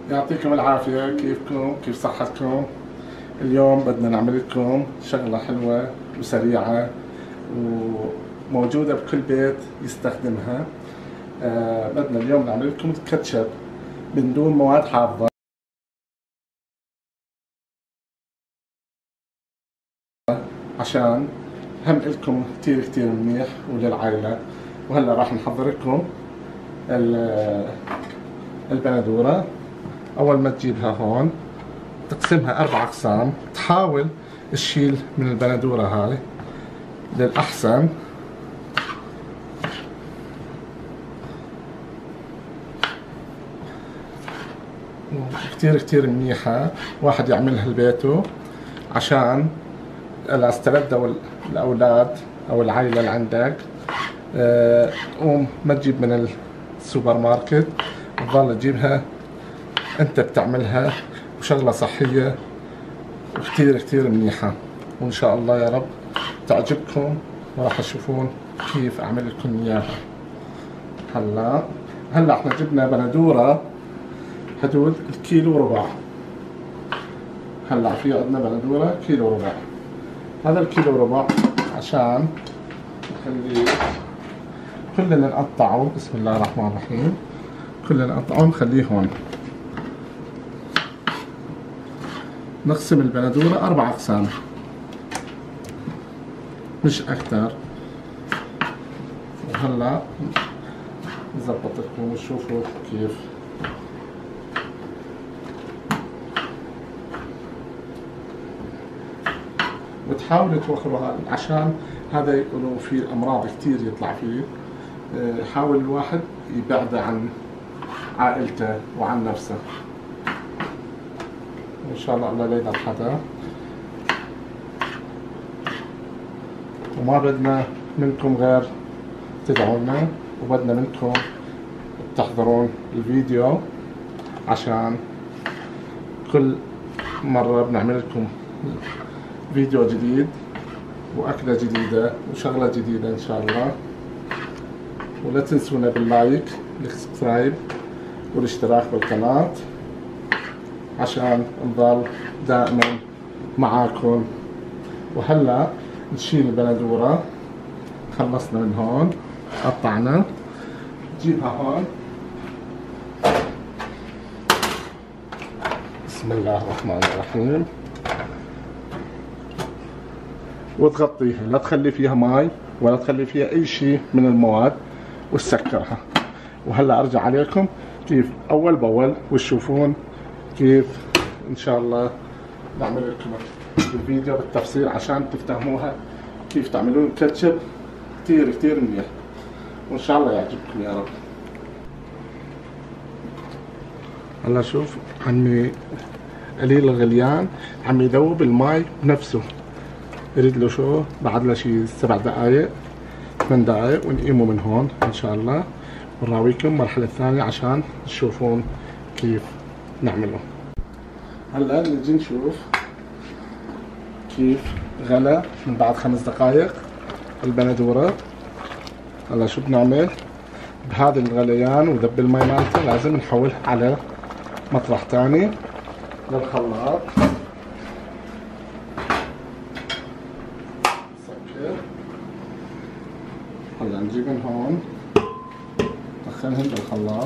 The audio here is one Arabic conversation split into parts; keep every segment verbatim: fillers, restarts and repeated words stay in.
يعطيكم العافية. كيفكم؟ كيف صحتكم؟ اليوم بدنا نعمل لكم شغلة حلوة وسريعة وموجودة بكل بيت يستخدمها. آه بدنا اليوم نعمل لكم كاتشب من دون مواد حافظة، عشان هم إلكم كتير كتير منيح وللعائلة. وهلا راح نحضر لكم البندورة. أول ما تجيبها هون تقسمها أربع أقسام، تحاول تشيل من البندورة هاي للأحسن. كتير كتير منيحة، واحد يعملها لبيته عشان الاستردة الأولاد أو العائلة اللي عندك. أه تقوم ما تجيب من السوبر ماركت، تضل تجيبها أنت بتعملها، وشغلة صحية وكتير كتير منيحة. وإن شاء الله يا رب تعجبكم، وراح تشوفون كيف أعمل لكم إياها. هلا هلا احنا جبنا بندورة حدود الكيلو وربع. هلا في عندنا بندورة كيلو وربع. هذا الكيلو وربع عشان نخليه كلنا نقطعه. بسم الله الرحمن الرحيم. كلنا نقطعه نخليه هون. نقسم البندورة أربع أقسام مش أكتر. وهلا نظبط لكم وشوفوا كيف. وتحاولوا توخروا هذا عشان هذا يقولوا فيه أمراض كتير يطلع فيه. حاول الواحد يبعد عن عائلته وعن نفسه. إن شاء الله الله لا يضر حدا. وما بدنا منكم غير تدعونا، وبدنا منكم تحضرون الفيديو عشان كل مرة بنعمل لكم فيديو جديد وأكلة جديدة وشغلة جديدة إن شاء الله. ولا تنسونا باللايك والسبسكرايب والاشتراك بالقناة عشان نضل دائما معاكم. وهلا نشيل البندورة. خلصنا من هون، قطعنا. نجيبها هون. بسم الله الرحمن الرحيم. وتغطيها، لا تخلي فيها ماي ولا تخلي فيها اي شيء من المواد، وتسكرها. وهلا ارجع عليكم كيف اول باول وتشوفون كيف ان شاء الله نعمل لكم الفيديو بالتفصيل عشان تفهموها كيف تعملون كاتشب كتير كتير منيح. وان شاء الله يعجبكم يا رب. هلا شوف عمي قليل الغليان عم يذوب الماي بنفسه. يريد له شو بعد له شي سبع دقايق ثمان دقايق ونقيمه من هون ان شاء الله. ونراويكم المرحلة الثانية عشان تشوفون كيف نعمله. هلا نجي نشوف كيف غلى من بعد خمس دقايق البندورة. هلا شو بنعمل بهذا الغليان وذب المي مالته؟ لازم نحولها على مطرح تاني للخلاط. نسكر. هلا نجيب من هون ندخلهم بالخلاط.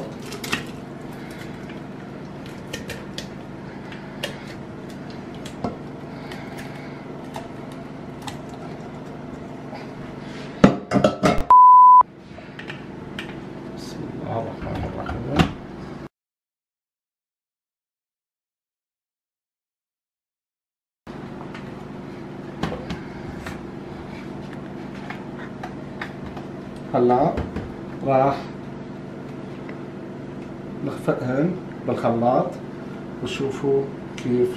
بسم الله الرحمن الرحيم. هلا راح نخفقهن بالخلاط وشوفوا كيف.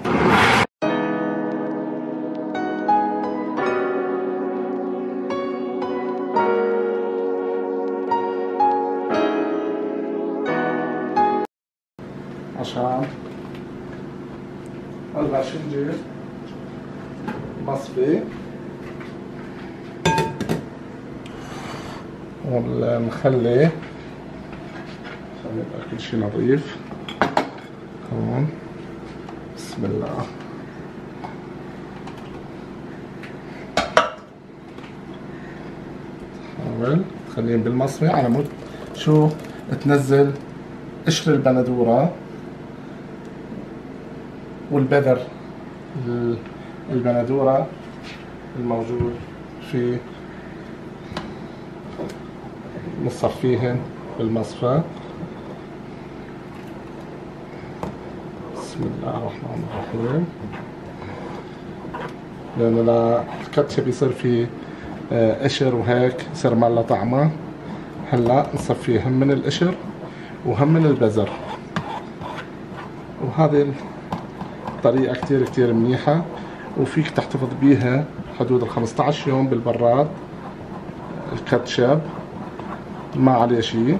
عشان الباشنجة مصفي والمخلي، خلي يبقى كل شي نظيف. هون. بسم الله. حاول تخليهم بالمصفى على مود شو تنزل قشر البندورة والبذر البندورة الموجود في نصفيهن بالمصفى. بسم الله الرحمن الرحيم. لأنه لا الكاتشب يصير فيه قشر وهيك يصير ما له طعمه. هلا نصفيه هم من القشر وهم من البذر، وهذه الطريقة كتير كتير منيحة، وفيك تحتفظ بيها حدود الخمسة عشر يوم بالبراد. الكاتشب ما عليه شيء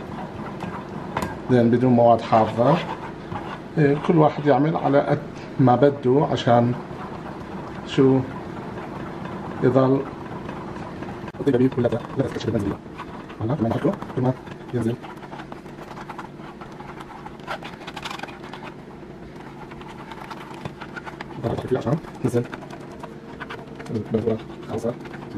لأن بدون مواد حافظة. كل واحد يعمل على قد ما بده عشان شو يضل الطريقة كلها لا تكشف المنزلية. هلا كمان نحكه كمان ينزل ضغط فيه عشان نزل البذرة خالصة.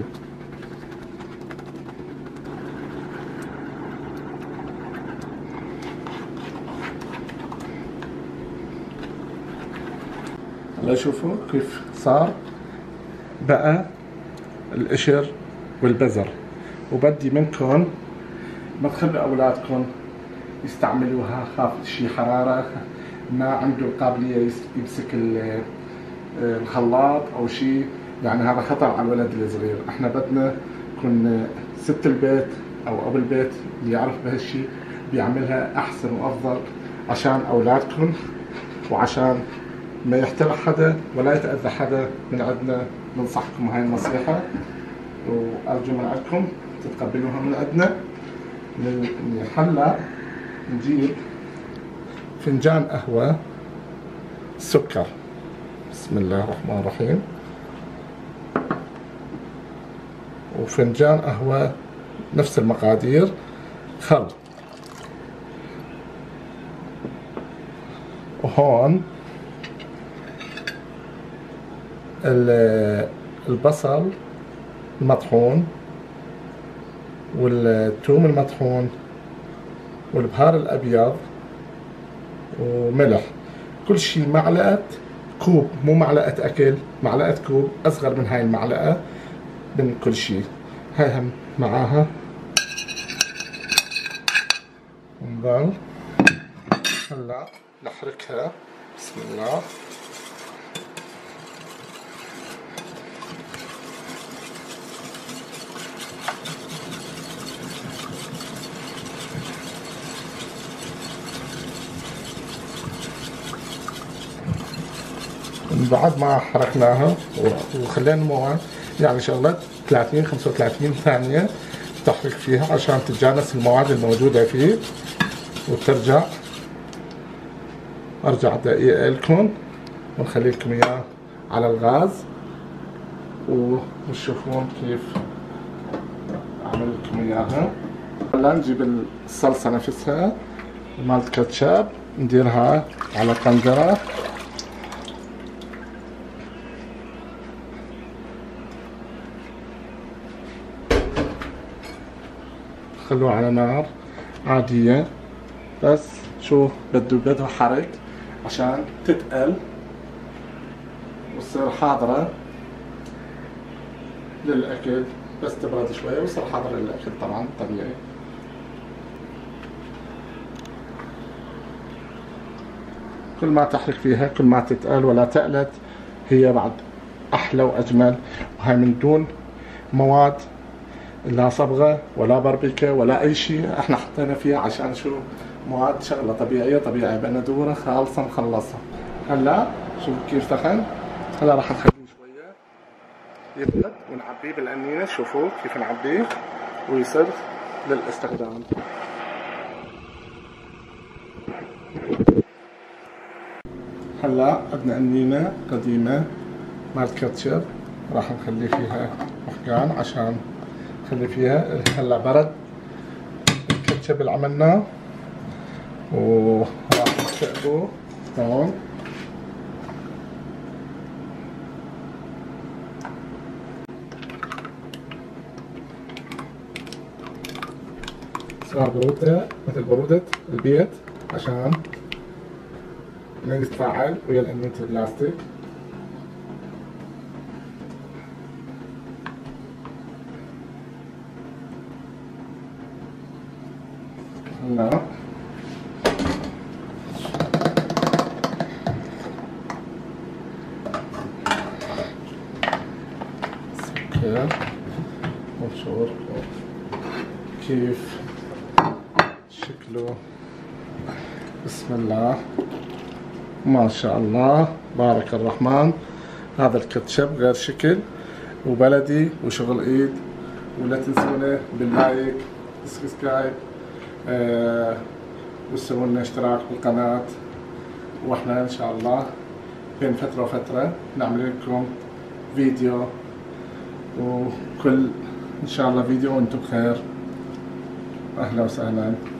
هلا شوفوا كيف صار بقى القشر والبذر. وبدي منكم ما تخلوا اولادكم يستعملوها، خاف شي حرارة، ما عنده قابلية يمسك الخلاط او شي، يعني هذا خطر على الولد الصغير. احنا بدنا يكون ست البيت او ابو البيت اللي يعرف بهالشي بيعملها احسن وافضل عشان اولادكم وعشان ما يحترق حدا ولا يتأذى حدا. من عندنا ننصحكم هاي النصيحة، وأرجو من عندكم تتقبلوها من عندنا. هلا نجيب فنجان قهوة سكر. بسم الله الرحمن الرحيم. وفنجان قهوة نفس المقادير خل. وهون البصل المطحون والثوم المطحون والبهار الابيض وملح. كل شيء معلقه كوب، مو معلقه اكل، معلقه كوب اصغر من هاي المعلقه من كل شيء. هاي هم معاها نضل هلا نحركها. بسم الله. بعد ما حركناها وخلينا المواد يعني شغلة ثلاثين خمسة وثلاثين ثانية تحرك فيها عشان تتجانس المواد الموجودة فيه، وترجع ارجع دقيقة لكم ونخلي لكم اياه على الغاز وتشوفون كيف اعمل لكم اياها. هلا نجيب الصلصة نفسها مالت كاتشب نديرها على قندرة. خلوها على نار عادية، بس شو بده بده حرق عشان تتقل وتصير حاضرة للأكل. بس تبرد شوية وتصير حاضرة للأكل طبعا طبيعي. كل ما تحرك فيها كل ما تتقل، ولا تقلت هي بعد أحلى وأجمل. وهي من دون مواد لا صبغة ولا بربكة ولا أي شيء احنا حطينا فيها عشان شو مواد شغلة طبيعية طبيعية بندورة خالصة مخلصة. هلا شوف كيف دخل. هلا راح نخليه شوية يبرد ونعبيه بالقنينة. شوفوا كيف نعبيه ويصير للاستخدام. هلا عندنا قنينة قديمة مال كاتشب راح نخلي فيها محكان عشان نخلي فيها. هلا برد الكاتشب اللي عملناه وراح نسقبه هون. صار برودة مثل برودة البيت عشان ما يتفاعل ويا الأنية البلاستيك. هلا سكر ونشوف كيف شكله. بسم الله ما شاء الله بارك الرحمن. هذا الكاتشب غير شكل وبلدي وشغل ايد. ولا تنسونا باللايك سبسكرايب آه وتسووا لنا اشتراك بالقناة. واحنا ان شاء الله بين فترة وفترة نعمل لكم فيديو، وكل ان شاء الله فيديو وانتم بخير. اهلا وسهلا.